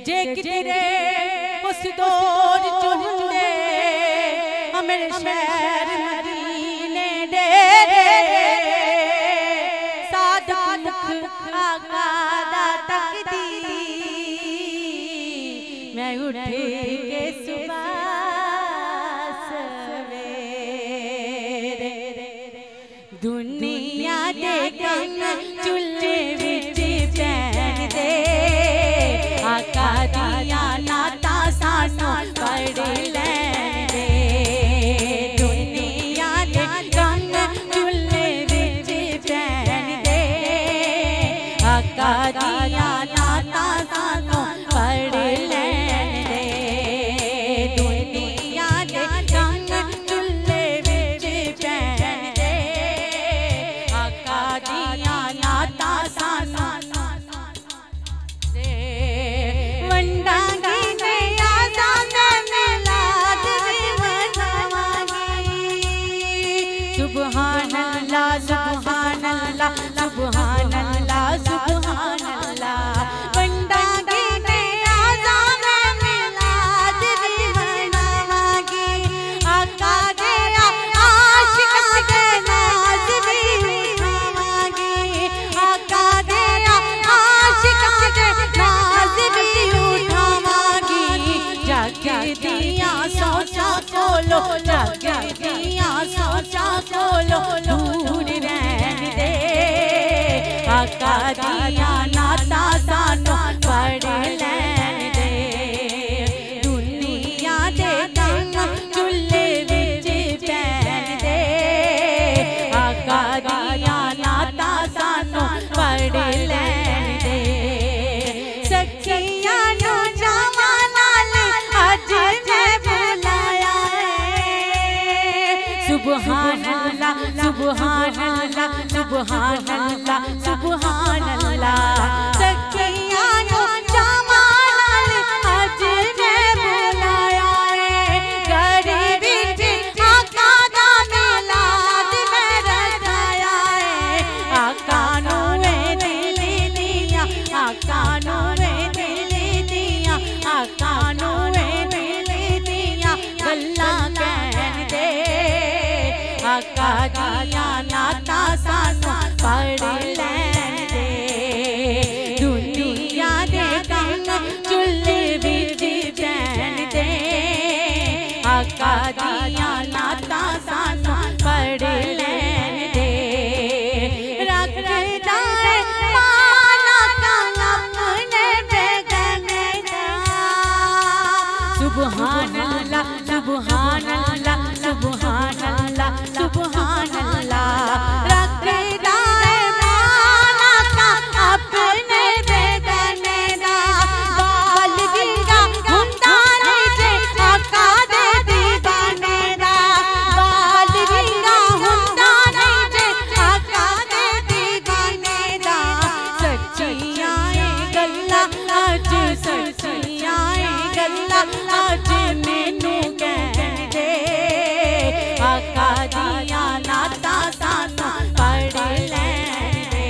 जे कितरे उस दौर चुंदे हमें शहर मदीने दे सादक मुख आका दा तकदी मैं उठ के सुबह सवेरे दुनिया दे कंग चुल्ले विच पैन दे आका दिया नाता सानू पढ़ लैन दे दुनिया दे कंग चुल्ले विच पैन दे आका दिया नाता सानू पढ़ लैन दे दुनिया दे कंग चुल्ले विच पैन दे आका दिया नाता सानू सुभान अल्लाह सुभान अल्लाह सुभान अल्लाह सुभान अल्लाह बंदा गिने आज़ान मिलाद भी मनावांगे आका दे आशिका दे नाज भी उठावांगे आका दे आशिका दे नाज भी उठावांगे जाके दिया सोचा खोलो जाके दिया सोचा खोलो दूर रहन दे आका दिया नाता सानू पढ़ लैन दे दुनिया दे कंग चुल्ले विच पैन दे आका दिया नाता सानू पढ़ लैन दे सखियां नू जावां नाल अज मैं बुलाया सुभान अल्लाह सुभान अल्लाह सुभान अल्लाह सुभान अल्लाह सखियां नू जावां नाल अज मैं बुलाया घर विच आका दा मिलाद मैं रखाया आका नू दिल दिया आका नू दिल दिया आका नू दिल दिया गल्लां कहन दे आका दिया नाता सानू पढ़ लैन दे दुनिया दे कंग चुल्ले विच पैन दे आका दिया नाता सानू पढ़ लैन दे रखदा है माना कंग अपने बेगने दा सुभान अल्लाह सुभान अल्लाह सुभान अल्लाह सुभान अल्लाह रखदा है माना का अपने बेगने दा बाल गिरा हुंदा नहीं जे आका दे दीवाने दा बाल गिरा हुंदा नहीं जे आका दे दीवाने दा सच्चियां गल्लां अज सच्चियां गल्लां अज मैनू कहन दे आका दिया नाता सानू पढ़ लैन दे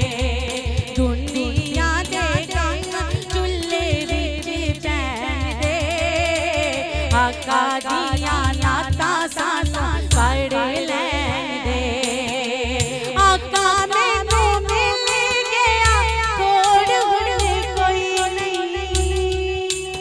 दुनिया दे कंग चुल्ले विच पैन दे आका दिया नाता सानू पढ़ लैन दे आका मैनू मिल गया होड़ हुण कोई नहीं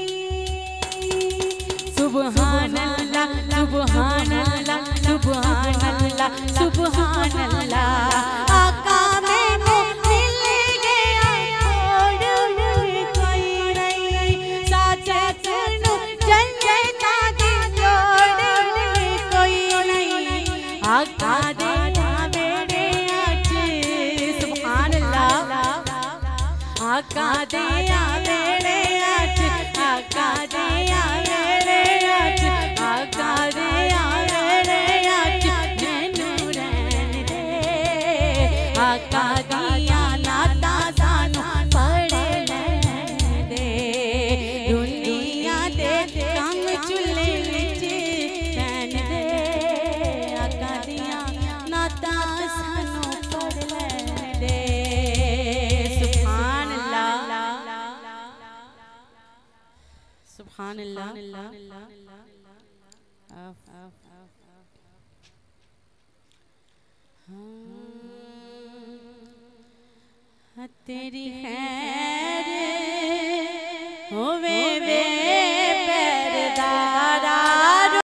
सुभान अल्लाह सुभान अल्लाह सुभान अल्लाह सुभान अल्लाह आका मैनू मिल गया होड़ हुण कोई नहीं साथे सुनो जन्नत दी जोड़ हुण कोई नहीं आका दे बेड़े अच सुभान अल्लाह आका दे बेड़े अच आका दे बेड़े अच आका दे बेड़े अच मैनू रहन दे आका दिया नाता सानू पढ़ लैन दे दुनिया दे कंग चुल्ले विच पैन दे आका दिया नाता सानू पढ़ लैन दे सुभान अल्लाह सुभान अल्लाह। तेरी खैर होवे